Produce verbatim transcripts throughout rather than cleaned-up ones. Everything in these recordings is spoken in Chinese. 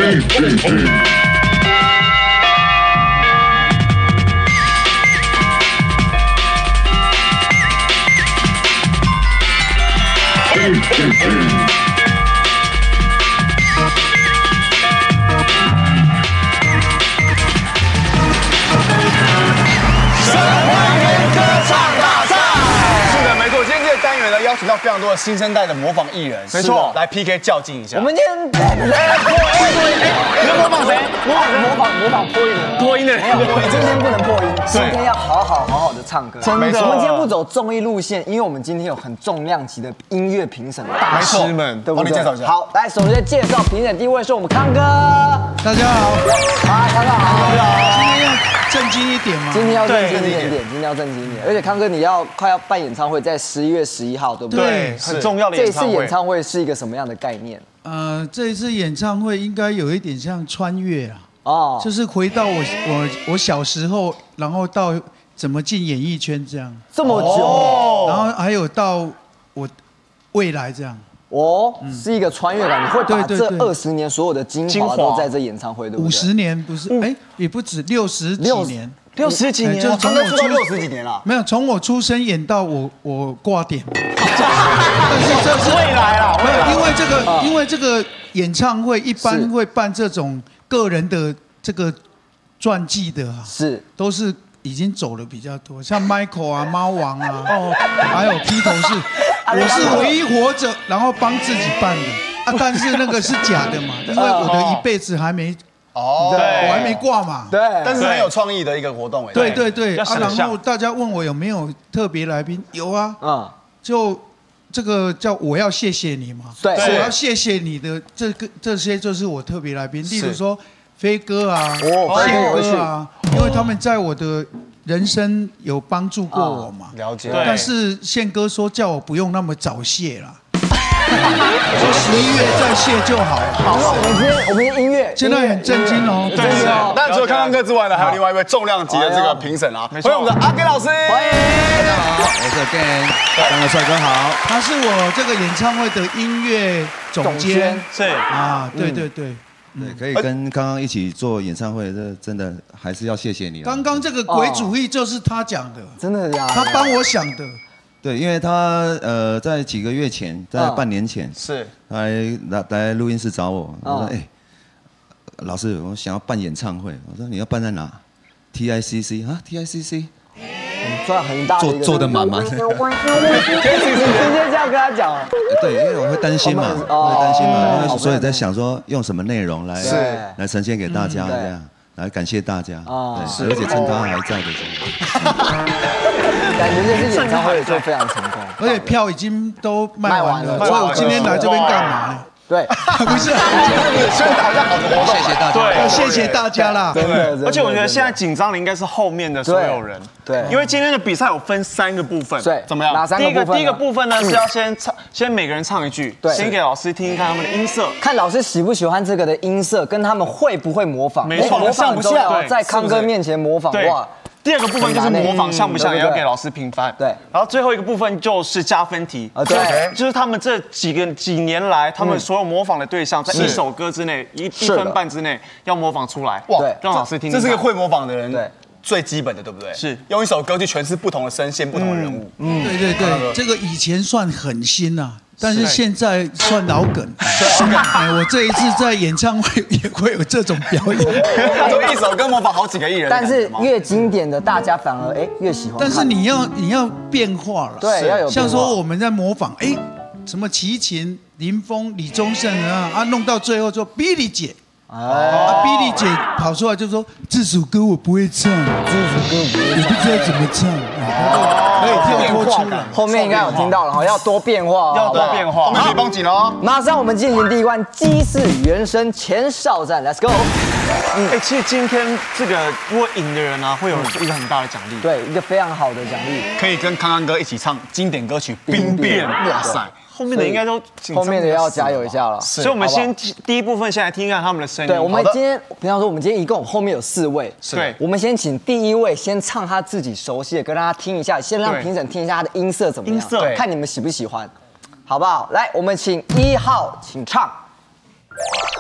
邀请到非常多的新生代的模仿艺人， 没错， 来 P K 较劲一下。 我们今天来破音，你要模仿谁？模仿模仿模仿破音的， 破音的没有，我们今天不能破音，今天要好好好好的唱歌。 真的， 我们今天不走综艺路线，因为我们今天有很重量级的音乐评审大师们，对不对？ 帮你介绍一下。 好，来，首先介绍评审第一位是我们康哥， 大家好， 好，康哥好， 大家好。今天要正经一点吗？ 今天要正经一点点，今天要正经一点。而且康哥，你要快要办演唱会，在十一月十一号，对不对？ 对， 很重要的演唱会。 这一次演唱会是一个什么样的概念？ 呃，这一次演唱会应该有一点像穿越啊， 哦， 就是回到我我我小时候，然后到怎么进演艺圈这样， 这么久， 然后还有到我未来这样。 哦，是一个穿越感，你会把这对对对二十年所有的精华都在这演唱会，对不对？ 五十年不是？哎，也不止六十几年。 六十几年， 就是从我出六十几年了， 没有从我出生演到我我挂点，但是这是未来啦， 没有，因为这个因为这个演唱会一般会办这种个人的这个传记的啊， 是都是已经走了比较多，像 Michael 啊、猫王啊，哦，还有披头士，我是唯一活着，然后帮自己办的啊，但是那个是假的嘛，因为我的一辈子还没。 哦， 对，我还没挂嘛。 对， 但是很有创意的一个活动哎。 对对对，啊，然后大家问我有没有特别来宾，有啊，嗯，就这个叫我要谢谢你嘛， 对， 我要谢谢你的这个这些就是我特别来宾，例如说飞哥啊、宪哥啊，因为他们在我的人生有帮助过我嘛， 了解。 但是宪哥说叫我不用那么早谢啦。说十一月再谢就好了。 好，我们今天我们的音乐现在很震惊哦， 对是。那除了康康哥之外呢，还有另外一位重量级的这个评审啊，欢迎我们的阿根老师，欢迎。 大家好，我是 Again， 三个帅哥好。 他是我这个演唱会的音乐总监， 是啊，对对对。 对，可以跟刚刚一起做演唱会，这真的还是要谢谢你了。 刚刚这个鬼主意就是他讲的， 真的呀， 他帮我想的。 对，因为他呃，在几个月前，在半年前， 是来来来录音室找我，我说哎，老师，我想要办演唱会，我说你要办在哪 ？T I C C 啊 ，T I C C， 赚很大的做做的满满。 直接这样跟他讲。 对，因为我会担心嘛，会担心嘛，因为所以在想说用什么内容来来呈现给大家这样。来感谢大家，对，而且趁他还在的时候， 感觉这次演唱会就非常成功， 而且票已经都卖完了，所以我今天来这边干嘛呢？ 对， 不是， 宣导一下好的活动， 谢谢大家， 对，谢谢大家啦， 真的， 而且我觉得现在紧张的应该是后面的所有人， 对， 因为今天的比赛有分三个部分， 对， 怎么样？ 哪三个部分？ 第一个第一个部分呢是要先唱，先每个人唱一句， 对， 先给老师听听看他们的音色， 看老师喜不喜欢这个的音色，跟他们会不会模仿， 没错， 模仿不像，在康哥面前模仿哇。 第二个部分就是模仿像不像，也要给老师评分。 对， 然后最后一个部分就是加分题。 啊，对， 就是他们这几个几年来，他们所有模仿的对象，在一首歌之内，一一分半之内要模仿出来。 哇， 让老师听。 这是个会模仿的人， 对， 最基本的，对不对？ 是用一首歌去诠释不同的声线、不同的人物。 嗯，对对对，这个以前算很新呐。但是现在算老梗，哎，我这一次在演唱会也会有这种表演， 就一首歌模仿好几个艺人， 但是越经典的大家反而哎越喜欢。 但是你要你要变化了， 对，要有像说我们在模仿，哎，什么齐秦、林峰、李宗盛啊，啊，弄到最后说 Billy 姐。啊 ，Billy 姐跑出来就说：“这首歌我不会唱，这首歌我不知道怎么唱。”可以跳脱出来。 后面应该有听到了哈，要多变化， 要多变化。 后面可以绷紧哦。 马上我们进行第一关鸡式原声前哨战 ，Let's go。 嗯，哎，其实今天这个如果赢的人呢，会有一个很大的奖励， 对，一个非常好的奖励， 可以跟康康哥一起唱经典歌曲《兵变》。哇塞！ 后面的应该都后面的要加油一下了， 所以我们先第一部分先来听看他们的声音。 对，我们今天，比方说我们今天一共后面有四位， 对， 我们先请第一位先唱他自己熟悉的歌，让他听一下，先让评审听一下他的音色怎么样， 音色， 看你们喜不喜欢，好不好？来，我们请一号，请唱。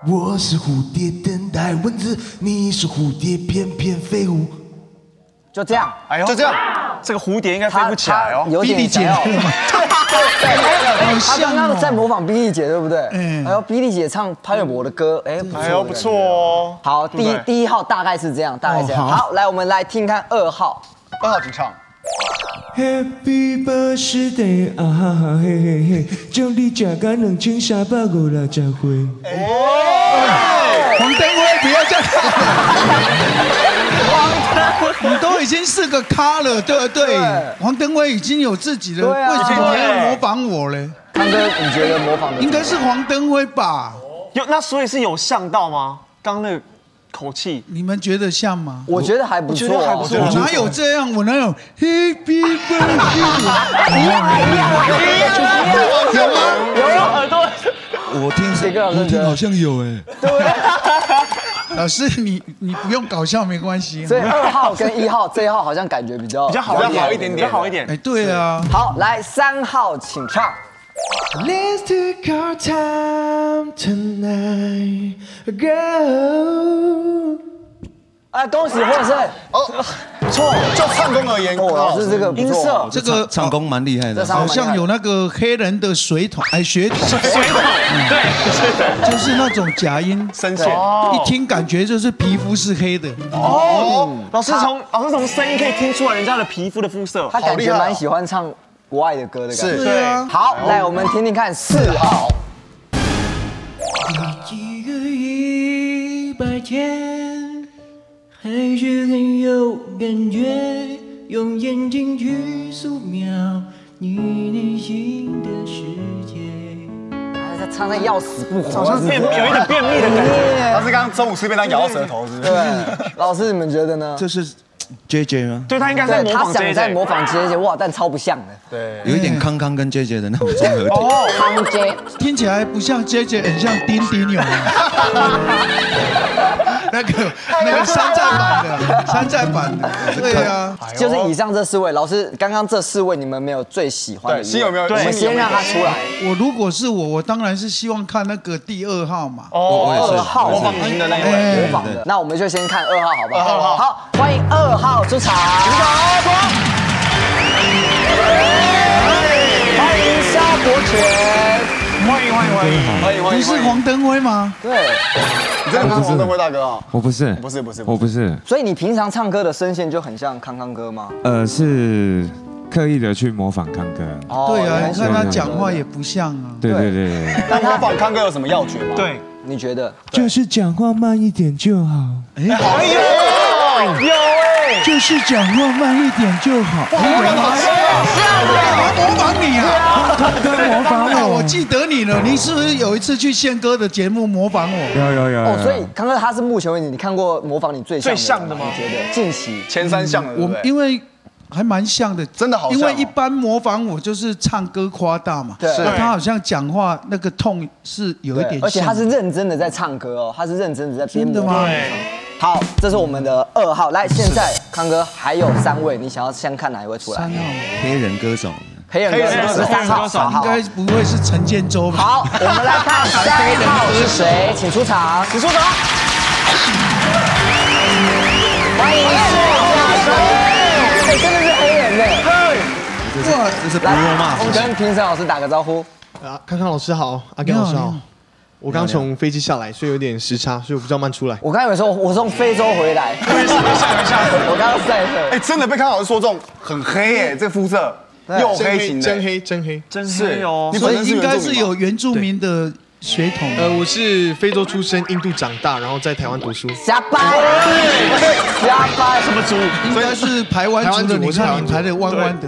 我是蝴蝶等待蚊子，你是蝴蝶翩翩飞舞。 就这样， 哎呦， 就这样， 这个蝴蝶应该飞不起来哦。 有点想要。对，他刚刚在模仿 Billy 姐，对不对？嗯。还有 Billy 姐唱潘玮柏的歌，哎， 哎呦，不错哦。 好，第一第一号大概是这样，大概这样。好，来，我们来听看二号。 二号请唱。 Happy birthday 啊哈哈嘿嘿嘿，祝你吃到两千三百五十十岁。 黄登辉不要这样，你都已经是个咖了，对不对？黄登辉已经有自己的，为什么还要模仿我嘞？ 康哥，你觉得模仿的应该是黄登辉吧？ 有，那所以是有像到吗？刚那个。 口气， 你们觉得像吗？ 我觉得还不错， 还不错。 我哪有这样？我哪有 Happy Birthday？ 一样啊，一样啊，有吗？有耳朵。 我听谁个？我听好像有哎。 对不对？ 老师，你你不用搞笑没关系。 所以二号跟一号这一号好像感觉比较比较好，比较好一点点，比较好一点。 哎，对啊。 好，来三号，请唱。 Let's take our time tonight, girl。 啊，恭喜获胜！ 哦，不错，就唱功而言， 哦，老师这个音色， 这个唱功蛮厉害的， 好像有那个黑人的水桶，哎，血统， 水桶，对， 就是那种假音深浅， 一听感觉就是皮肤是黑的。 哦，老师从老师从声音可以听出来人家的皮肤的肤色， 他感觉蛮喜欢唱。 国外的歌的感觉， 是啊。 好，来我们听听看四号。 一个一百天，还是很有感觉，用眼睛去素描你内心的世界。 他唱的要死不活， 好像便有一点便秘的感觉。 老师刚刚中午吃便当咬到舌头，是不是？ 对，老师你们觉得呢？ 这是 J J 吗？ 对他应该在模仿 J J， 他想在模仿 J J， 哇，但超不像的。 对， 有一点康康跟 J J 的那种综合体。 哦，康 J 听起来不像 J J， 很像丁丁勇。那个那个山寨版的，山寨版的，对啊。 就是以上这四位，老师刚刚这四位你们没有最喜欢的？ 对，心有没有？ 我们先让他出来。 我如果是我，我当然是希望看那个第二号嘛。 哦，二号模仿型的那一位， 模仿的。那我们就先看二号，好不好？好，欢迎二号出场。欢迎萧国权。 欢迎欢迎欢迎欢迎欢迎！ 你是黄登辉吗？ 对， 你真的看黄登辉大哥啊？ 我不是， 不是不是， 我不是。 所以你平常唱歌的声线就很像康康哥吗？ 呃，是刻意的去模仿康哥。 对啊，你看他讲话也不像啊。 对对对。 那模仿康哥有什么要诀吗？ 对， 你觉得？ 就是讲话慢一点就好。 哎， 好厉害！ 有哎， 就是讲话慢一点就好。 模仿好像我模仿你啊！他模仿我，我记得你了。你是不是有一次去宪哥的节目模仿我？ 有有有。 哦，所以康哥他是目前为止你看过模仿你最最像的吗？ 你觉得近期前三项的， 我因为还蛮像的， 真的好像。 因为一般模仿我就是唱歌夸大嘛， 对， 他好像讲话那个痛是有一点像， 而且他是认真的在唱歌哦，他是认真的在编的吗？ 好，这是我们的二号。来，现在康哥还有三位，你想要先看哪一位出来？ 三号， 黑人歌手。 黑人歌手是三号， 应该不会是陈建州吧？ 好，我们来看三号是谁，请出场，请出场。欢迎四加生，哎，真的是黑人呢。 这是这是 Bruno Mars。 我们跟评审老师打个招呼。 啊，康康老师好，阿根老师好。我刚从飞机下来，所以有点时差，所以我比较慢出来。 我刚以为说我从非洲回来， 没事没事没事， 我刚刚赛特。 哎，真的被康老师说中，很黑哎，这肤色又黑型的， 真黑真黑真是哦。 你本身应该是有原住民的血统。 呃，我是非洲出生，印度长大，然后在台湾读书。 瞎掰，瞎掰， 什么族？ 应该是排湾族的，你看你排的弯弯的。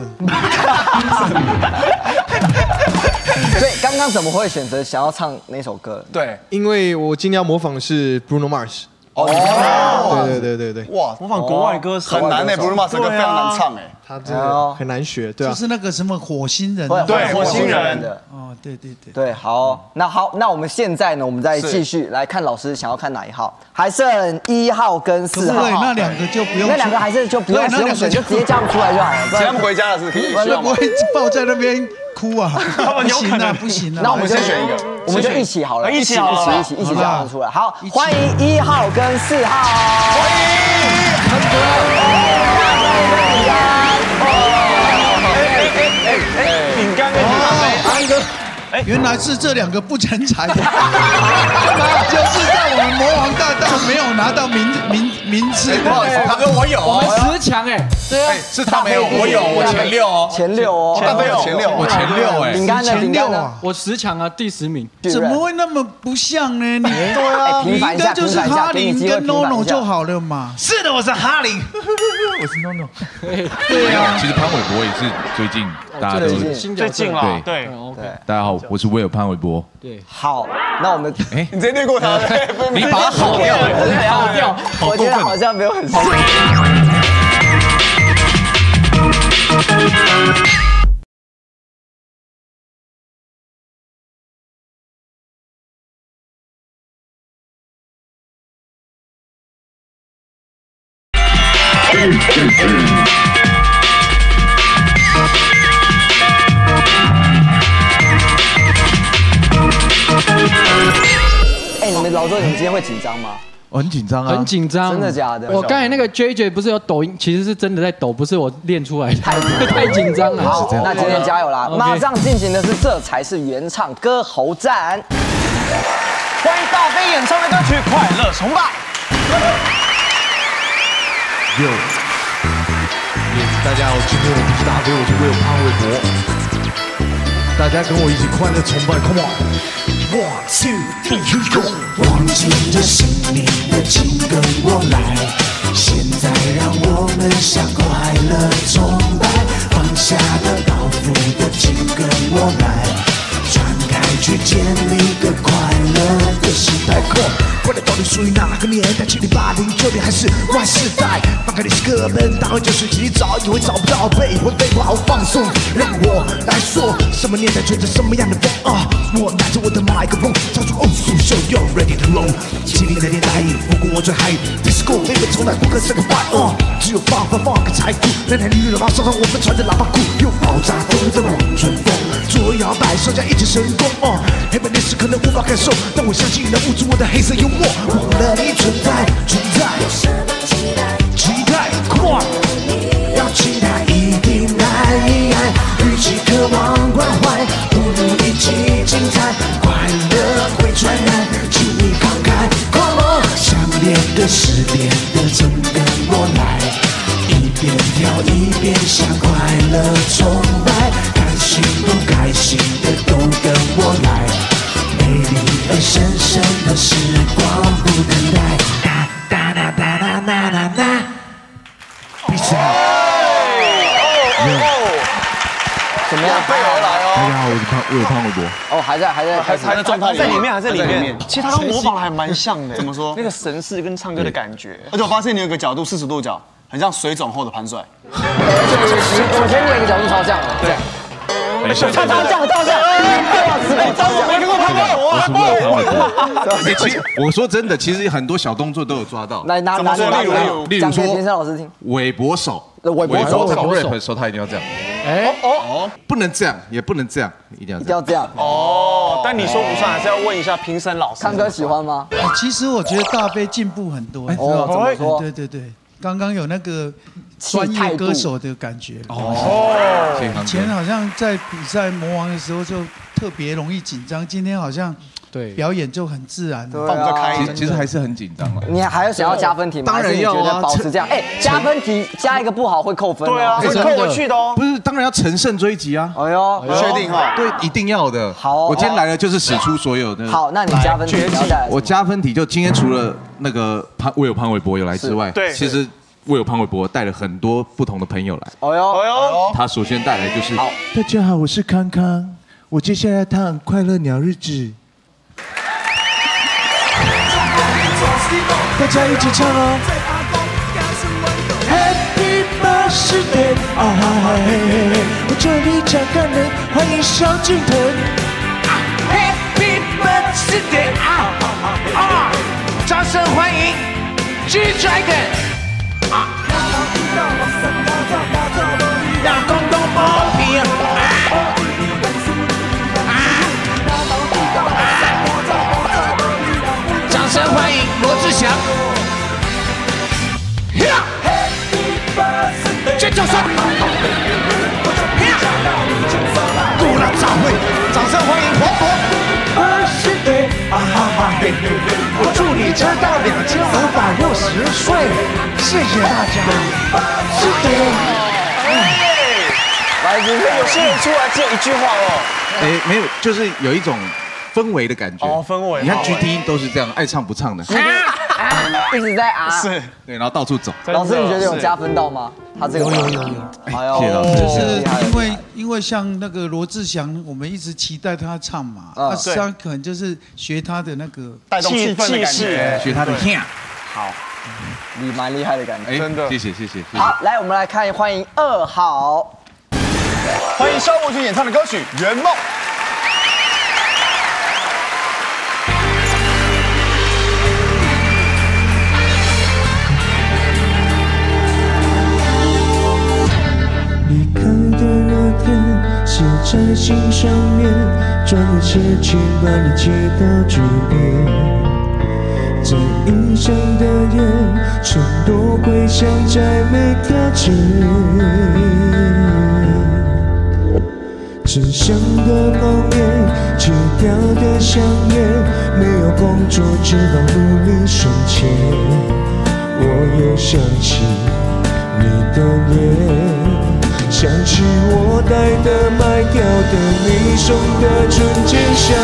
所以刚刚怎么会选择想要唱那首歌？ 对， 因为我今天要模仿的是 Bruno Mars。 哦， 对对对对对， 哇， 模仿国外歌手很难哎，Bruno Mars 歌非常难唱哎， 他真的很难学，对啊。 就是那个什么火星人， 对，火星人的。 哦，对对对。 对，好，那好，那我们现在呢，我们再继续来看老师想要看哪一号，还剩一号跟四号。 对，那两个就不用。 那两个还是就不用不用选，就直接叫他们出来就好了。 请他们回家了是可以， 不然不会抱在那边哭啊！不行啊，不行啊！ 那我们先选一个。 我们就一起好了， 一起一起一起一起交换出来。好，欢迎一号跟四号，欢迎。 饼干跟饼干，安哥。 原来是这两个不成才，干嘛？就是在我们魔王大道没有拿到名名名次。 不好意思，他哥我有哦， 我们十强哎， 对啊， 是他没有，我有，我前六哦， 前六哦， 大哥有前六，我前六哎， 饼干的饼干呢？ 我十强啊，第十名。 怎么会那么不像呢？你对啊， 你应该就是哈林跟 NONO 就好了嘛。 是的，我是哈林， 我是 NONO。 对啊， 其实潘玮柏也是最近大家都最近了，对对。 大家好，我是威尔潘玮柏。 对， 好，那我们哎， 你直接略过他， 你把它好掉， 好掉， 我觉得好像没有很。哎，你们老周，你们今天会紧张吗？ 我很紧张啊， 很紧张， 真的假的？ 我刚才那个 J J 不是有抖音，其实是真的在抖，不是我练出来的，太太紧张了。 好，那今天加油啦！马上进行的是这才是原唱歌喉战， 欢迎大飞演唱的歌曲《快乐崇拜》。 哟，大家好，今天我不是大飞，我是威尔潘玮柏，大家跟我一起快乐崇拜 ，Come on。One two three go， 忘记这新年的情跟我来，现在让我们向快乐崇拜，放下了包袱的情跟我来，传开去建立个快乐的时代。不管到底属于哪个年代，七零八零九零还是 Y 世代，翻开历史课本，大会就是洗澡，以为找不到背，会背不好放松。让我来说，什么年代吹着什么样的风啊！我拿着我的麦克风，唱出 old school show yo ready to roll。七零的年代，不过我最嗨 ，disco 妹妹从来不跟这个 fight 哦，只有放放放个财富，那台绿的马上让我们穿着喇叭裤，又爆炸风在往春风，左右摇摆，手下一起神功哦。黑白历史可能无法感受，但我相信能捂住我的黑色幽默。忘了你存在，存在，有什么期待？期待，快！要期待一定来，与其渴望关怀，不如一起精彩。快乐会传染，请你慷慨，Come on！想念的、失恋的，总跟我来，一边跳一边向快乐崇拜，开心不开心的都跟我来。美丽而深深的时光不等待，哒哒哒哒哒哒哒。比赛。 怎么样？飞而来哦！ 大家好，我是潘，我有潘玮柏。 哦，还在，还在， 还还在状态，在里面，还在里面。其实他跟模仿的还蛮像的。 怎么说？ 那个神似跟唱歌的感觉。 而且我发现你有个角度四十度角，很像水肿后的潘帅。 我觉得你有一个角度超像的。对。他超像，超像，超像，没看过潘玮柏。 我是威尔潘玮柏。其实我说真的，其实很多小动作都有抓到。 来拿拿拿， 例如例如说， 评审老师听。 韦伯手， 韦伯手， 唱 rap 的时候他一定要这样。哎哦哦，不能这样，也不能这样，一定要一定要这样。 哦，但你说不算，还是要问一下评审老师。 康哥喜欢吗？ 其实我觉得大飞进步很多。 哦，怎么说？ 对对对，刚刚有那个专业歌手的感觉。 哦， 以前好像在比赛魔王的时候就特别容易紧张，今天好像对表演就很自然， 放得开。 其实其实还是很紧张嘛。 你还有想要加分题吗？ 当然要啊， 保持这样。哎，加分题加一个不好会扣分。 对啊，会扣回去的哦。 不是，当然要乘胜追击啊。 哎呦， 确定哈？ 对，一定要的。 好， 我今天来了就是使出所有的。 好，那你加分题。 我加分题就今天除了那个潘，我有潘玮柏有来之外， 对， 其实。我有潘玮柏带了很多不同的朋友来。 哦哟，哦哟，他首先带来就是，大家好，我是康康，我接下来唱《快乐鸟日子》，大家一起唱哦。Happy birthday， 我这里讲感人，欢迎萧敬腾。Happy birthday， 啊，掌声欢迎 G Dragon。让公公保平。 我祝你直到两千五百六十岁，谢谢大家。是的。 来，你们有些人出来只有一句话哦。 哎，没有，就是有一种氛围的感觉。 哦，氛围。 你看 G T 都是这样，爱唱不唱的。 一直在啊。 是。 对，然后到处走。 老师，你觉得有加分到吗？他这个有有有有。 哎呦， 谢谢老师。 就是因为因为像那个罗志祥，我们一直期待他唱嘛，啊，他可能就是学他的那个带动气氛的感觉， 学他的 h 好，你蛮厉害的感觉， 真的。谢谢谢谢。 好，来我们来看，欢迎二号， 欢迎萧伯君演唱的歌曲《圆梦》。 离开的那天，写在信上面，转了切切把你接到嘴边。在异乡的夜，承诺回响在每条街。只香的梦魇，戒掉的香烟，没有工作只好努力省钱。我又想起你的脸，想起我带的卖掉的你送的纯洁项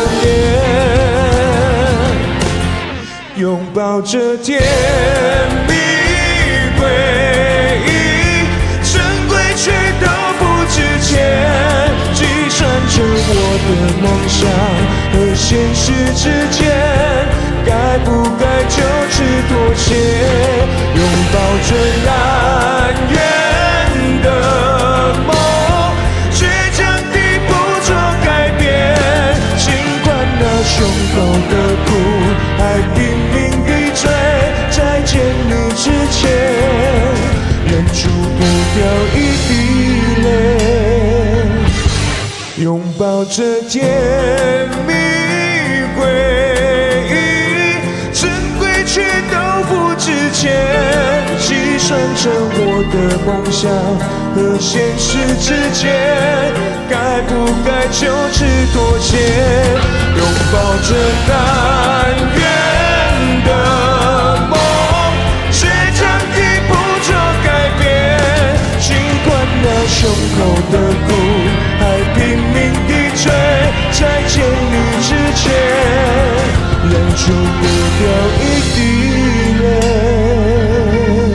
链，拥抱着甜蜜回忆，珍贵却都不值钱，计算着我的梦想和现实之间，该不该就此妥协，拥抱着南远的梦，倔强地不做改变，尽管那胸口的苦还拼命地追，在见你之前忍住不掉一滴泪，拥抱着甜蜜回忆，珍贵却都不值钱，计算着我的梦想和现实之间，该不该就此妥协，拥抱着南远的梦，倔强地不做改变，尽管那胸口的苦还拼命地追，在见你之前忍住不掉一滴泪。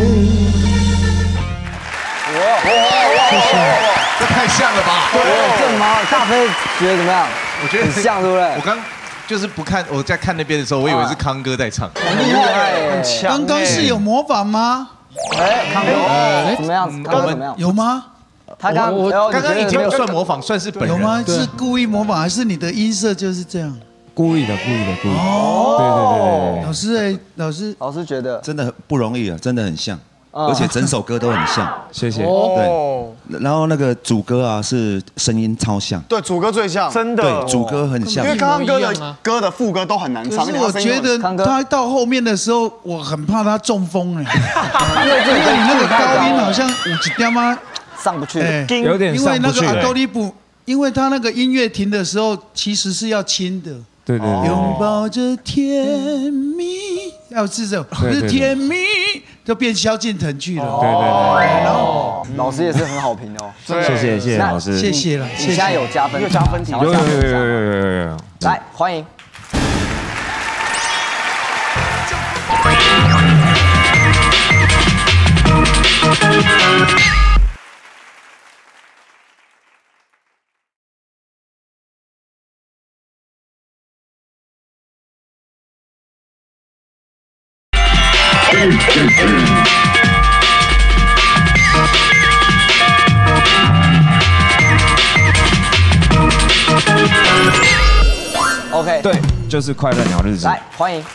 谢谢，这太像了吧？ 对，这吗？大飞觉得怎么样？ 我觉得很像，对不对？ 我刚就是不看，我在看那边的时候，我以为是康哥在唱， 很厉害，很强。 刚刚是有模仿吗？ 哎，康哥，怎么样？康哥怎么样？ 有吗？ 他刚我刚刚已经没有算模仿，算是本人。 有吗？是故意模仿，还是你的音色就是这样？ 故意的，故意的，故意的。 哦， 对对对对对。 老师哎，老师， 老师觉得真的不容易啊，真的很像。而且整首歌都很像， 谢谢。 对，然后那个主歌啊是声音超像， 对，主歌最像， 真的， 对，主歌很像， 因为刚刚歌的歌的副歌都很难唱。 可是我觉得他到后面的时候，我很怕他中风哎， 因为因为你那个高音好像五几点吗？ 上不去， 有点因为那个阿高利。 利布，因为他那个音乐停的时候其实是要轻的。 对对对。 拥抱着甜蜜，要是这种，不是甜蜜。就变萧敬腾去了， 对对对， 然后老师也是很好评哦， 谢谢谢谢老师， 谢谢了， 你现在有加分， 有加分题， 有有有有有有有有， 来欢迎。OK， 对，就是快乐鸟日子。 来，欢迎。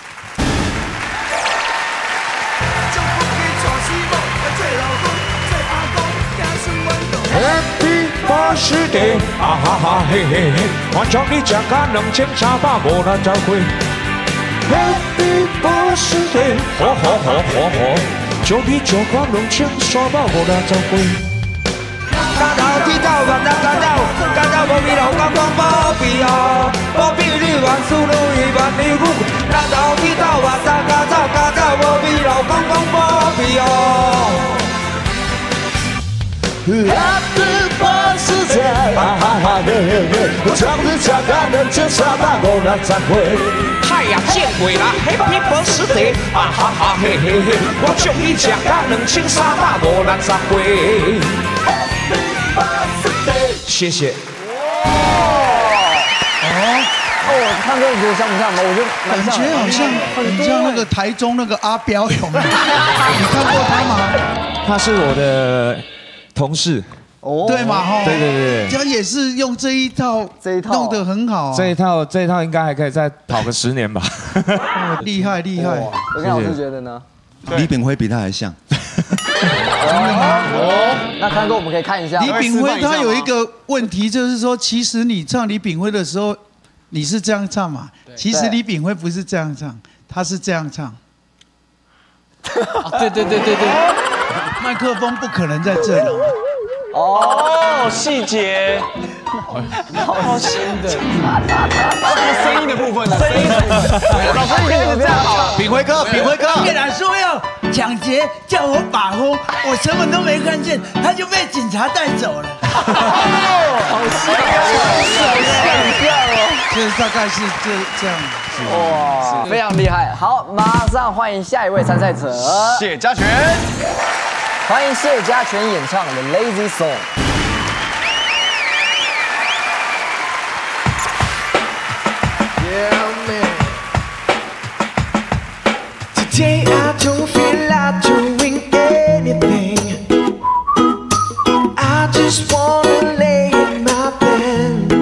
Happy birthday， 啊哈哈嘿嘿嘿，我祝你食到两千三百五十十岁。Happy birthday， 好好好好好，祝你食到两千三百五十十岁。 加头铁走，万人加走，加走无味路，讲讲保庇哦，保庇你万事如意，万事如意。加头铁走，万人加走，加走无味路，讲讲保庇哦。Happy birthday， 哈哈哈嘿嘿嘿，我生日恰刚能吃三百五十十岁。太阳见鬼啦 ！Happy birthday， 啊哈哈嘿嘿嘿，我祝你恰刚能吃三百五十十岁。Happy birthday， 谢谢。 哦，唱歌你觉得像不像吗？我觉得感觉好像很像那个台中那个阿彪有没有？你看过他吗？ 他是我的同事。 哦， 对嘛哈？ 对对对， 他也是用这一套， 这一套弄得很好。 这一套这一套应该还可以再跑个十年吧。 厉害厉害。 文康老师觉得呢？ 李炳辉比他还像。 哦，那康哥我们可以看一下。 李炳辉他有一个问题，就是说，其实你唱李炳辉的时候，你是这样唱嘛？其实李炳辉不是这样唱，他是这样唱。 对对对对对， 麦克风不可能在这里。 哦，细节， 好新的， 声音的部分呢？声音， 老师你觉得这样好？ 炳辉哥，炳辉哥， 叶然说要抢劫，叫我把风，我什么都没看见，他就被警察带走了。 好像，好像哦， 这大概是这这样。 哇，非常厉害。好，马上欢迎下一位参赛者， 谢家全。 欢迎谢家全演唱的《Lazy Song》。 Today I don't feel like doing anything. I just wanna lay in my bed.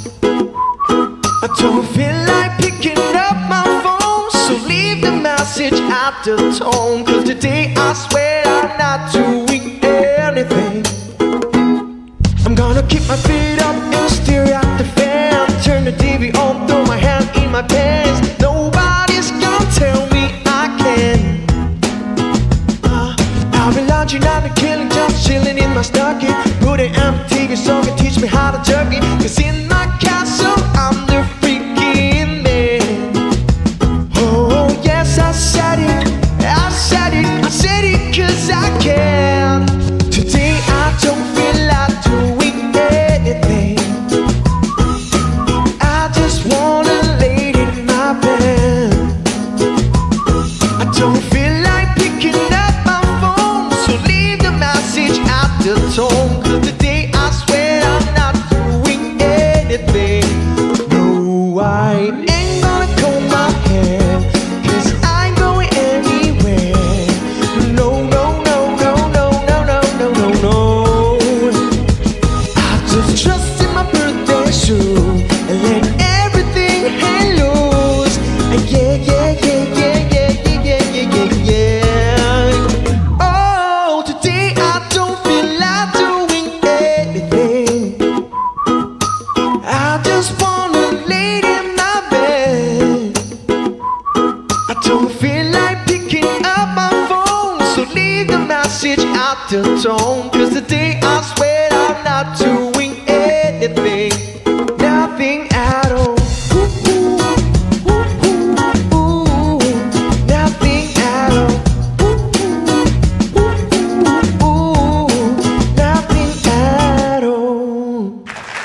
I don't feel like picking up my phone, so leave the message at the tone. Cause today I swear I'm not doing anything. I'm gonna keep my feet up and stare at the fan. Turn the T V on, throw my hand in my pants. Nobody's gonna tell me I can. uh, I've been lounging on the killing job, chilling in my stocking. Put an empty song and teach me how to jerk it. Cause in my castle I'm the freaking man. Oh yes, I said it, I said it, I said it cause I can. Today I don't feel like doing anything. I just wanna lay in my bed. I don't feel like picking up my phone, so leave the message at the tone. Cause today I swear I'm not doing anything. No, I ain't gonna comb my hair, cause I ain't going anywhere. No, no, no, no, no, no, no, no, no, no. I just trust in my birthday shoe and let everything hang loose. And yeah, yeah, yeah, yeah, yeah, yeah, yeah, yeah, yeah. Oh, today I don't feel like doing anything. I just wanna lay in my bed. I don't feel like picking up my phone, so leave the message at the tone. Cause today I swear I'm not doing anything. Nothing at all. Ooh, ooh, ooh, ooh, nothing at all. Ooh, ooh, ooh, nothing at all.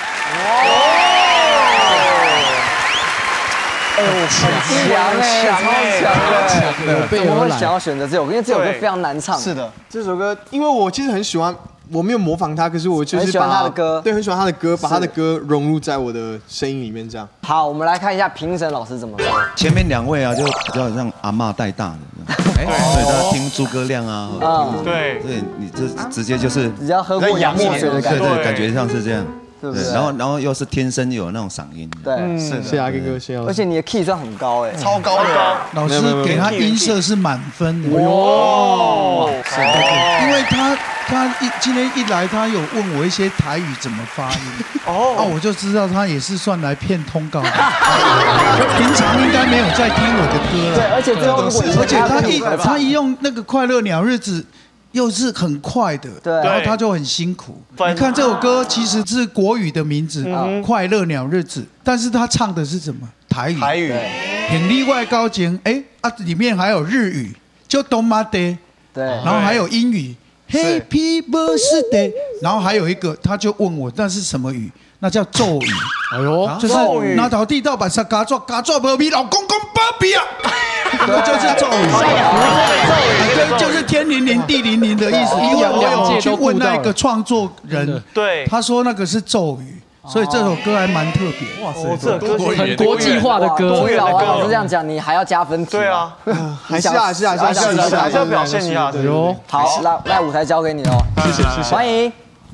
哎，我很强哎，超强的，怎么会想要选择这首歌？因为这首歌非常难唱。 是的，这首歌，因为我其实很喜欢，我没有模仿他，可是我就是很喜欢他的歌， 对，很喜欢他的歌，把他的歌融入在我的声音里面，这样。 好，我们来看一下评审老师怎么说。 前面两位啊，就比较像阿嬷带大的，哎，所以他听诸葛亮啊， 对， 对你这直接就是只要喝过洋墨水的感觉， 对对，感觉上是这样。 对不对？ 然后然后又是天生有那种嗓音， 对， 是的，谢谢阿 K 哥，谢谢。 而且你的 key 算很高哎， 超高的， 老师给他音色是满分的。 哇， 因为他他一今天一来，他有问我一些台语怎么发音，哦，那我就知道他也是算来骗通告的。平常应该没有在听我的歌了。 对，而且最后如果而且他一他一用那个快乐鸟日子。 又是很快的， 对， 然后他就很辛苦。你看这首歌其实是国语的名字，《快乐鸟日子》，但是他唱的是什么？台语。 台语。 很例外高情，哎啊，里面还有日语，就 Don't Matter， 对， 然后还有英语 Happy Birthday， 然后还有一个，他就问我那是什么语？那叫咒语。 哎呦， 就是拿头地道把啥嘎做嘎做无比，老公公芭比啊，那就是咒语。对，就是天灵灵地灵灵的意思。因为我有去问那个创作人， 对， 他说那个是咒语。所以这首歌还蛮特别， 哇塞，这歌很国际化的歌。 国语老师这样讲，你还要加分题。 对啊， 还是还是还是还是还是要表现一下。 哟， 好，来来，舞台交给你哦。 谢谢谢谢， 欢迎。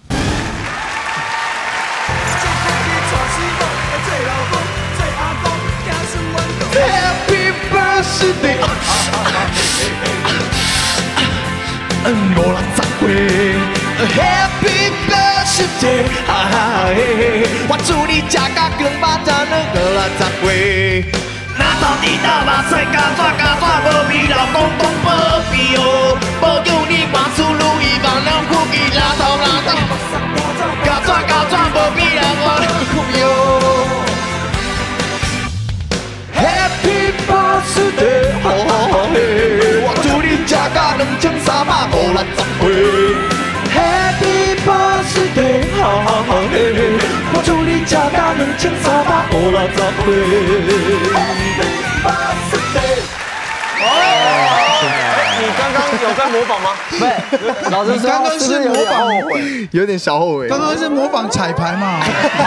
Happy birthday， 五六十岁 ，Happy birthday， 哈哈嘿嘿，我祝你吃甲光巴掌能五六十岁。那到底到目屎加抓加抓无味，老公公保庇哦，保佑你万事如意，万人福气，拉头拉头，加抓加抓无味啊，我苦哟。Happy birthday， 好好好嘿，我祝你吃甲两千三百五六十岁。Happy birthday， 好好好嘿嘿，我祝你吃甲两千三百五六十岁。 你刚刚有在模仿吗？ 对，老师说刚刚是模仿， 有点小后悔。 刚刚是模仿彩排嘛？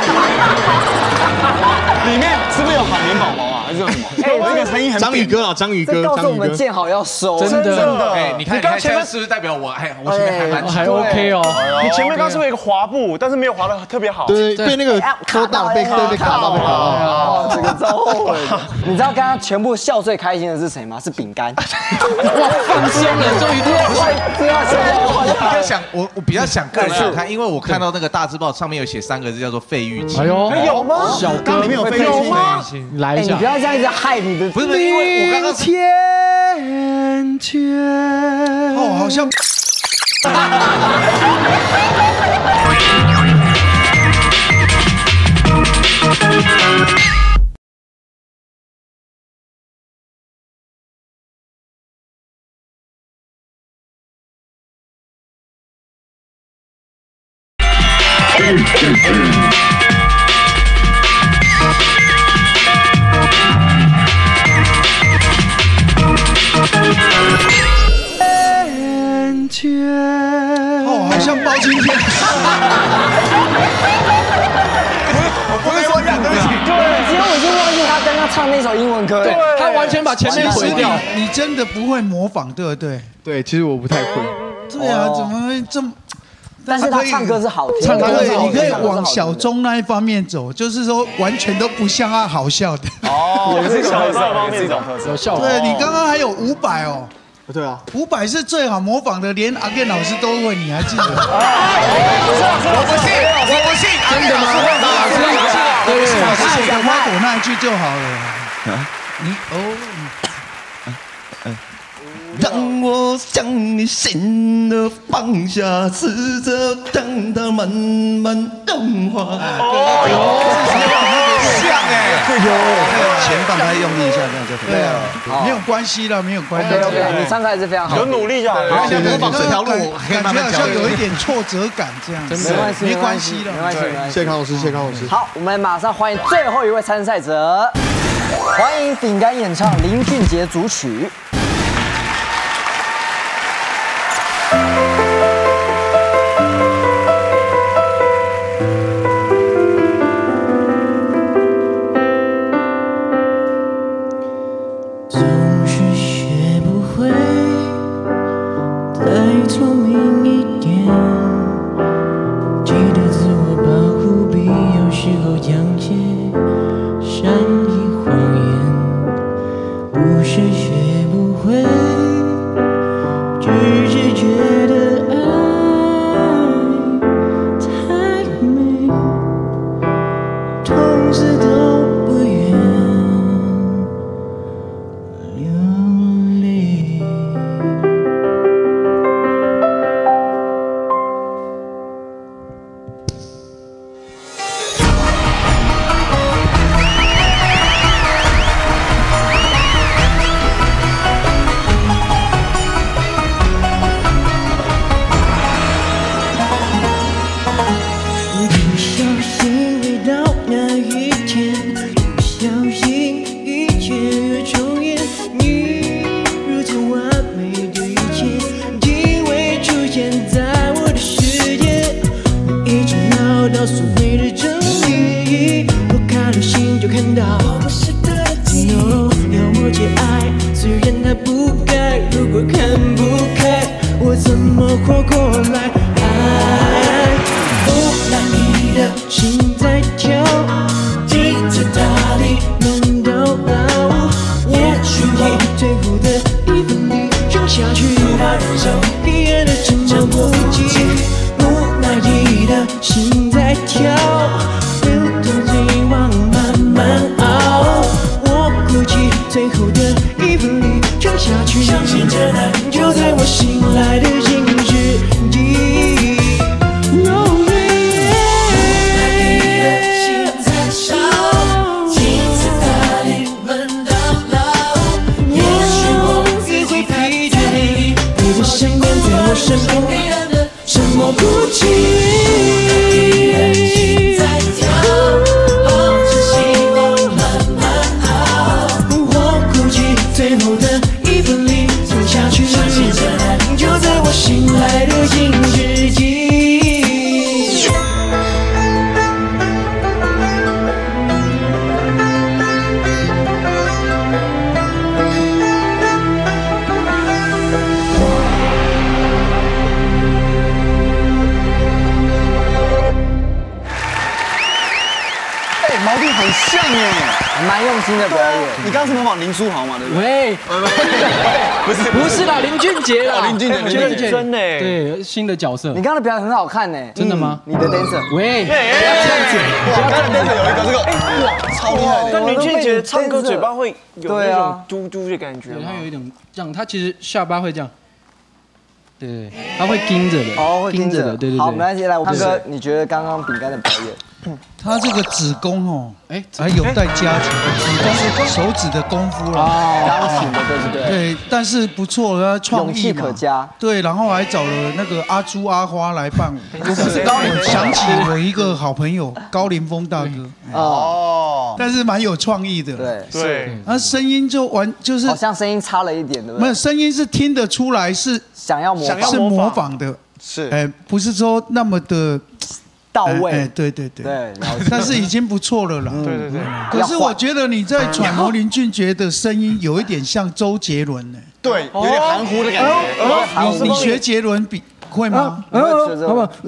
里面是不是有海绵宝宝啊？还是有什么？哎，那个声音很章鱼哥啊，章鱼哥， 这告诉我们见好要收， 真的。 哎，你看，你看，现在是不是代表我还我前面还蛮还 OK 哦？ 你前面刚是不是有一个滑步，但是没有滑的特别好？ 对，被那个抽到，被被被卡到，被卡到。 哦，这个超后悔的。你知道刚刚全部笑最开心的是谁吗？是饼干。 哇，放松了，终于不要笑。 我比较想，我我比较想个人想看，因为我看到那个大字报上面有写三个字，叫做费玉清。 哎呦， 有吗？ 小哥里面有费玉清，来一下。 你不要这样一直害你的。 不是不是，因为我刚刚天天哦，好像。哦，好像包青天。 我不会说这样，对不起。 对，其实我已经忘记他刚刚唱那首英文歌， 对，他完全把前面毁掉。 你真的不会模仿，对不对？ 对，其实我不太会。 对啊，怎么会这么？ 但是他唱歌是好听， 唱歌你可以往小钟那一方面走，就是说完全都不像他好笑的。 哦，也是小色方面的， 有效果。 对你刚刚还有伍佰哦。 对啊， 伍佰是最好模仿的，连阿健老师都会，你还记得？ 我不信，我不信， 真的吗？老师，老师，对对对， 老师写花朵那一句就好了。你哦。 让我向你心的放下，试着让它慢慢融化。 哦，像哎， 有前半拍用力一下，这样就可以。 对啊，没有关系了，没有关系。 你唱歌还是非常好， 有努力就好。 现在模仿这条路， 感觉好像有一点挫折感，这样。 没关系， 没关系的， 没关系，没关系。 谢谢康老师，谢谢康老师。 好，我们马上欢迎最后一位参赛者，欢迎饼干演唱林俊杰组曲。 总是学不会再聪明一点，记得自我保护必有时候讲些善意谎言，不是学不会，只是觉得爱太美，痛死都不愿流泪。 我看不开，我怎么活过来？爱，哦，那你的心在跳，地在哪里？难道老？也许你最后的一分力撑下去，不怕忍受黑暗的沉默不羁。无奈你的心在跳，流动希望慢慢熬。我鼓起最后的一分力撑下去，相信这爱就在我醒来的新世纪。身后沉默不起，心在跳，抱着希望慢慢熬。我鼓起最后的一分力撑下去，相信这爱就在我醒来的新世纪。 毛弟很像哎， 蛮用心的表演。 你刚刚是模仿林书豪嘛？对不对？ 喂， 不是不是啦，林俊杰啦， 林俊杰，林俊杰， 真的， 对，新的角色。 你刚刚的表演很好看呢， 真的吗？ 你的 dancer， 喂， 不要这样子，哇，刚才 dancer 有一个这个，哎哇，超厉害的。 但林俊杰唱歌嘴巴会有那种啊嘟嘟的感觉， 他有一点这样，他其实下巴会这样。对对，他会盯着的， 哦，会盯着的，对对对。 好，没关系，来，康哥，你觉得刚刚饼干的表演？ 他这个指功哦，哎，还有待加强，指功手指的功夫啦， 钢琴的，对不对？ 对，但是不错，他创勇意嘛气可嘉。 对，然后还找了那个阿朱阿花来伴舞。我想起我一个好朋友高凌风大哥，哦，但是蛮有创意的， 对对， 他声音就完就是好像声音差了一点，对不对？ 没有，声音是听得出来是想要模仿， 是模仿的， 是， 哎，不是说那么的。 到位， 哎，对对对， 对， 但是已经不错了啦。 对对对。 可是我觉得你在揣摩林俊杰的声音，有一点像周杰伦呢。 对，有点含糊的感觉。 你你学杰伦比会吗？ 好不好？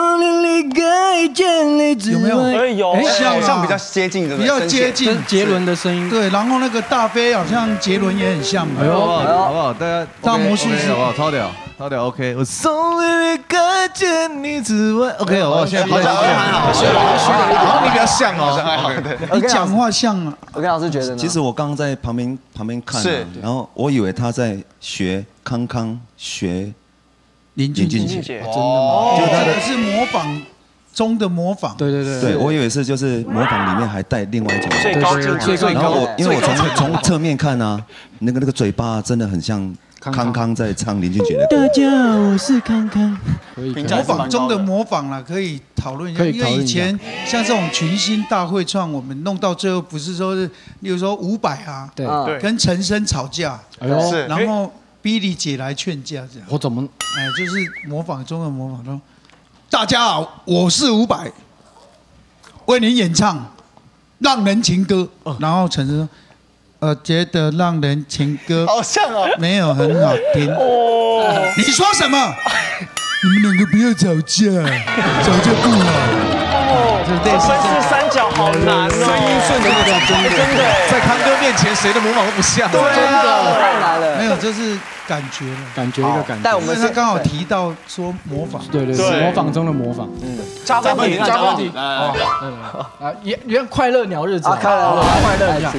有没有？ 有， 像像比较接近的， 比较接近杰伦的声音。 对，然后那个大飞好像杰伦也很像。 哎呦，好不好？大家大魔术师好不好？超屌。超屌 ，OK， 我送你看见你之外 ，OK， 我现在好像好像好像你比较像哦， 你讲话像啊。 我跟老师觉得呢， 其实我刚刚在旁边旁边看， 是， 然后我以为他在学康康学林俊杰， 真的吗？就他的是模仿中的模仿， 对对对， 对我以为是就是模仿里面还带另外一种最高境界，最然后我因为我从从侧面看啊，那个那个嘴巴真的很像。康康在唱林俊杰的歌。 大家好，我是康康。 模仿中的模仿啦，可以讨论一下。因为以前像这种群星大会创，我们弄到最后不是说是，例如说伍佰啊， 对， 跟陈升吵架， 哎呦， 然后 Billy 姐来劝架这样。 我怎么？ 哎，就是模仿中的模仿中。大家好，我是伍佰，为您演唱《浪人情歌》。然后陈升说。呃，觉得让人情歌好像哦， 没有很好听。哦，你说什么？你们两个不要吵架，吵架不好。 哦，这分饰三角好难哦， 声音顺的那种，真的真的， 在康哥面前谁的模仿都不像， 真的太难了。 没有，这是感觉了， 感觉一个感觉。 但我们他刚好提到说模仿， 对对对，模仿中的模仿。 嗯，加分题，加分题。 啊啊，也也快乐鸟日子， 快乐快乐一下。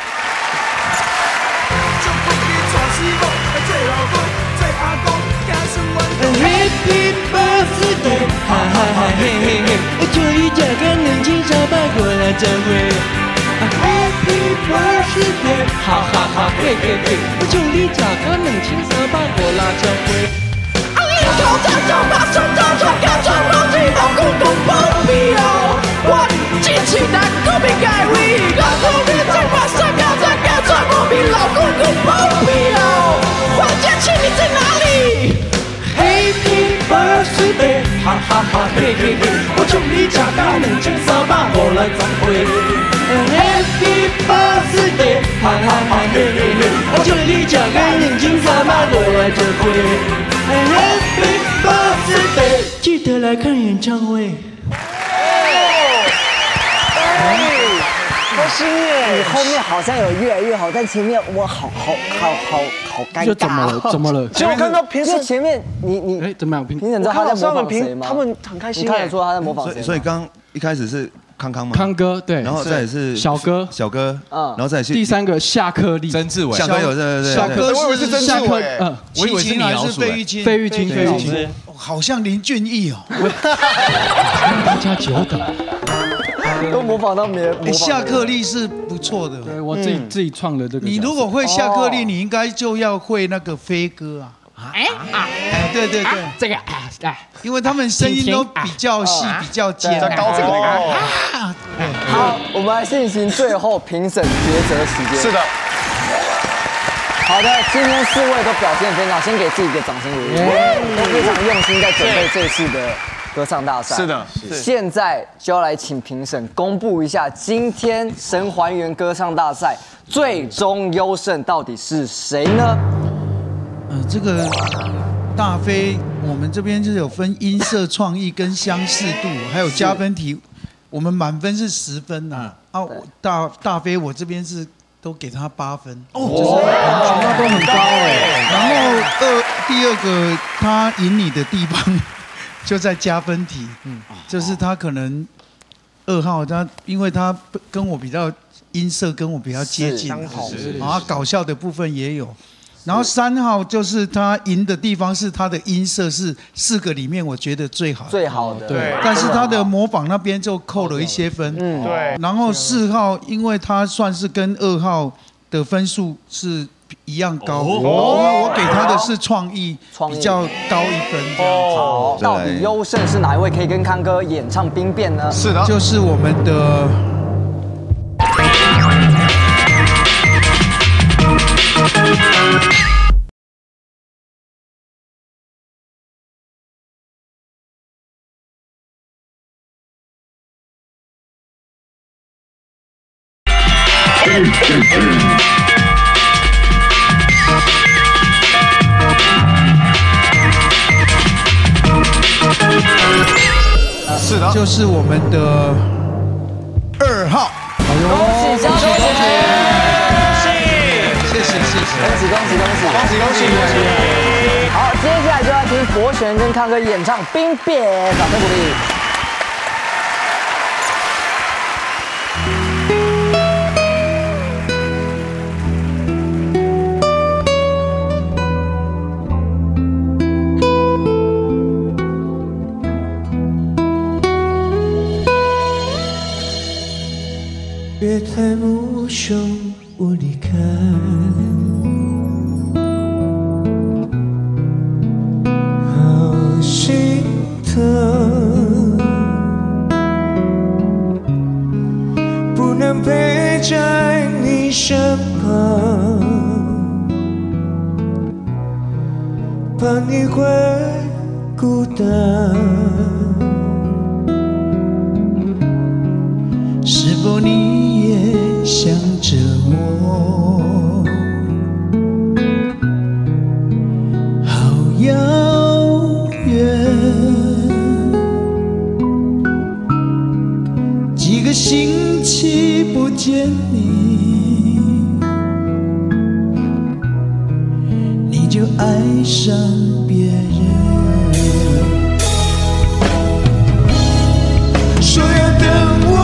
Happy birthday， 哈哈哈嘿嘿嘿，祝你家干能轻松摆过来这回。Happy birthday， 哈哈哈嘿嘿嘿，祝你家干能轻松摆过来这回。啊！你口罩就把手套穿，假装忘记老公公保庇哦。我支持但不必改为，我不必再把手套穿，假装忘记老公公保庇哦。黄家庆你在哪里？ Happy birthday， 哈哈哈嘿嘿嘿，我祝你家家两千三百五来总会。Happy birthday， 哈哈哈嘿嘿嘿，我这里这个眼睛洒满落来这回 ，Happy Birthday， 记得来看演唱会。 开心耶！你后面好像有越来越好，但前面我好好好好好尴尬。 就怎么了？怎么了？ 就我看到评审前面，你你哎怎么样？评评审知道他在模仿谁吗？ 他们很开心， 你看得出他在模仿谁？ 所以刚一开始是康康嘛， 康哥对， 然后再是小哥， 小哥，嗯，然后再是第三个夏克立， 曾志伟， 夏哥有对对对， 小哥我以为是曾志伟， 嗯， 我以为是你还老鼠， 是费玉清， 费玉清，费玉清， 好像林俊逸哦， 大家久等。 都模仿到别人。 哎，夏克立是不错的， 对我自己自己创的这个。 你如果会夏克立，你应该就要会那个飞哥啊。哎啊，哎，对对对， 这个啊，哎， 因为他们声音都比较细，比较尖， 比较高这个那个。 好，我们来进行最后评审抉择时间。 是的。 好的，今天四位都表现非常好，先给自己一个掌声鼓励，都非常用心在准备这次的歌唱大赛。 是的， 现在就要来请评审公布一下今天神还原歌唱大赛最终优胜到底是谁呢？ 呃，这个大飞，我们这边就是有分音色创意跟相似度，还有加分题，我们满分是十分呐。啊，大大飞我这边是都给他八分，哦，就是那都很高哎。然后二第二个他赢你的地方就在加分题，嗯，就是他可能二号他因为他跟我比较音色跟我比较接近，然后搞笑的部分也有。然后三号就是他赢的地方是他的音色是四个里面我觉得最好最好的， 对。但是他的模仿那边就扣了一些分，嗯，对。然后四号因为他算是跟二号的分数是一样高，因为我给他的是创意比较高一分这样子。 好，到底优胜是哪一位可以跟康哥演唱《兵变》呢？ 是的， 就是我们的。 是的， 就是我们的二号。 恭喜恭喜恭喜！ 谢谢谢谢， 恭喜恭喜恭喜恭喜恭喜恭喜！ 好，接下来就要听博璇跟康哥演唱《兵变》，掌声鼓励。 别太目送我离开，好心疼，不能陪在你身旁，怕你会孤单。 是否你也想着我？好遥远，几个星期不见你，你就爱上别人。 说要等我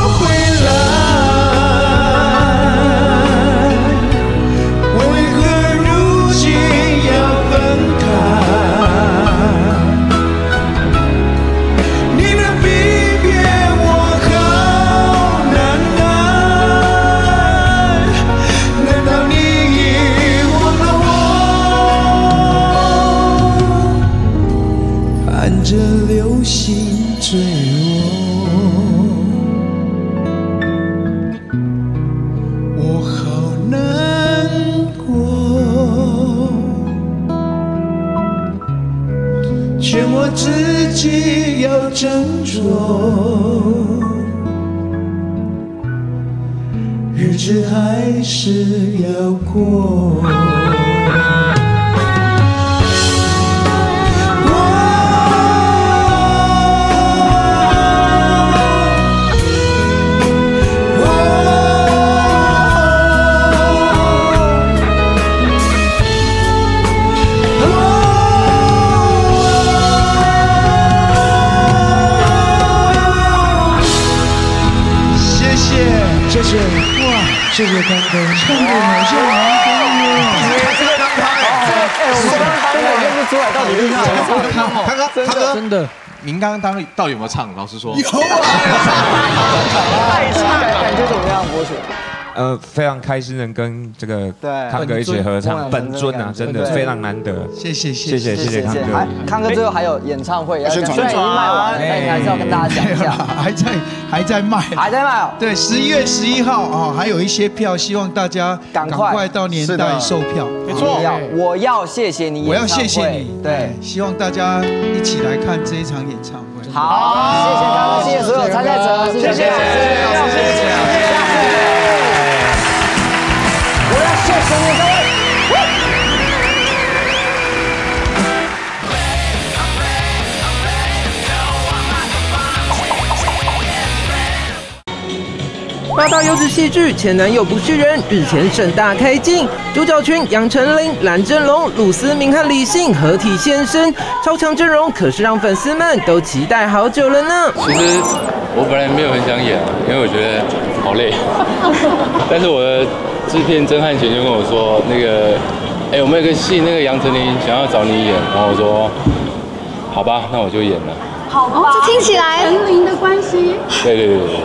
着流星坠落，我好难过，劝我自己要斟酌，日子还是要过。 谢谢，哇，谢谢康哥，唱的好像蛮高的。 这个汤汤哎， 我们刚刚真的认不出来到底厉害吗？ 康哥，康哥， 真的， 您刚刚当到底有没有唱？老实说， 有啊， 太唱，感觉怎么样，博主？ 呃，非常开心能跟这个康哥一起合唱，本尊啊，真的非常难得。 谢谢谢谢谢谢康哥。 康哥最后还有演唱会，虽然已经卖完了，但你还是要跟大家讲一下。 还在还在卖， 还在卖哦。 对，十一月十一号啊，还有一些票，希望大家赶快到年代售票。 没错，我要谢谢你， 我要谢谢你。对，希望大家一起来看这一场演唱会。 好，谢谢康哥，谢谢所有参赛者，谢谢，谢谢，谢谢。我要谢谢你各位。 八大优质戏剧《前男友不是人》日前盛大开镜，主角群杨丞琳、蓝正龙、鲁思明和李信合体现身，超强阵容可是让粉丝们都期待好久了呢。 其实我本来没有很想演，因为我觉得好累，但是我的制片曾汉贤就跟我说，那个，哎、欸，我们有个戏，那个杨丞琳想要找你演，然后我说，好吧，那我就演了。 好吧，这听起来丞琳的关系。 对对对对。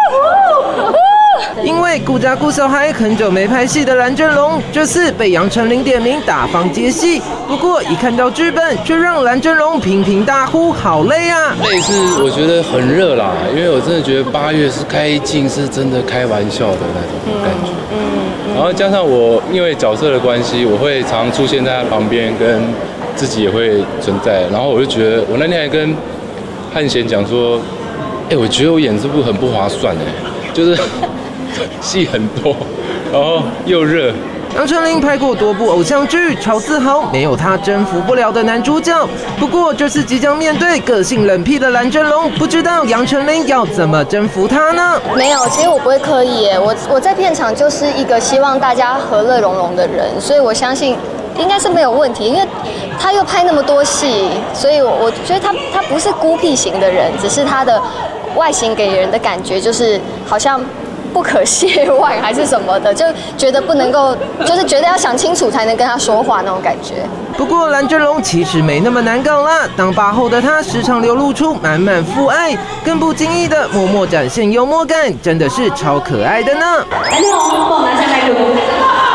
因为顾家顾小孩很久没拍戏的蓝正龙，这次被杨丞琳点名大方接戏，不过一看到剧本，却让蓝正龙频频大呼好累啊！ 累是我觉得很热啦，因为我真的觉得八月是开镜，是真的开玩笑的那种感觉。嗯嗯。然后加上我因为角色的关系，我会常出现在他旁边，跟自己也会存在。然后我就觉得，我那天还跟汉贤讲说，哎、欸，我觉得我演这部很不划算哎、欸，就是。戏很多，然后又热。 杨丞琳拍过多部偶像剧，超自豪没有她征服不了的男主角。不过这次即将面对个性冷僻的蓝正龙，不知道杨丞琳要怎么征服他呢？ 没有，其实我不会刻意耶，我我在片场就是一个希望大家和乐融融的人，所以我相信应该是没有问题，因为他又拍那么多戏，所以我我觉得他他不是孤僻型的人，只是他的外形给人的感觉就是好像。不可亵玩还是什么的，就觉得不能够，就是觉得要想清楚才能跟他说话那种感觉。 不过蓝正龙其实没那么难搞啦，当爸后的他时常流露出满满父爱，更不经意的默默展现幽默感，真的是超可爱的呢。 蓝正龙，帮我拿下麦克风。